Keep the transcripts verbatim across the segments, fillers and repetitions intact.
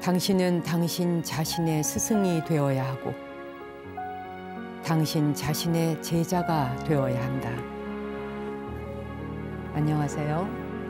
당신은 당신 자신의 스승이 되어야 하고 당신 자신의 제자가 되어야 한다. 안녕하세요.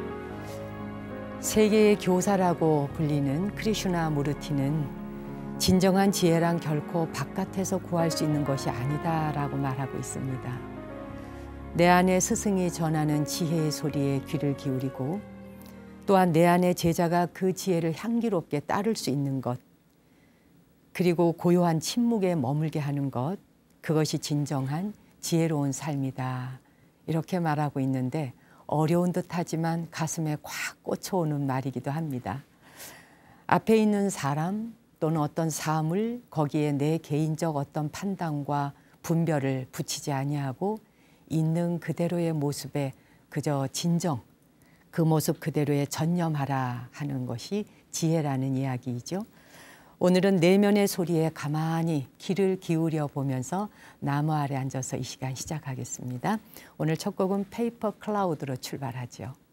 세계의 교사라고 불리는 크리슈나 무르티는 진정한 지혜란 결코 바깥에서 구할 수 있는 것이 아니다라고 말하고 있습니다. 내 안에 스승이 전하는 지혜의 소리에 귀를 기울이고 또한 내 안에 제자가 그 지혜를 향기롭게 따를 수 있는 것, 그리고 고요한 침묵에 머물게 하는 것, 그것이 진정한 지혜로운 삶이다. 이렇게 말하고 있는데 어려운 듯하지만 가슴에 콱 꽂혀오는 말이기도 합니다. 앞에 있는 사람 또는 어떤 사물, 거기에 내 개인적 어떤 판단과 분별을 붙이지 아니하고 있는 그대로의 모습에 그저 진정, 그 모습 그대로에 전념하라 하는 것이 지혜라는 이야기이죠. 오늘은 내면의 소리에 가만히 귀를 기울여 보면서 나무 아래 앉아서 이 시간 시작하겠습니다. 오늘 첫 곡은 페이퍼 클라우드로 출발하죠.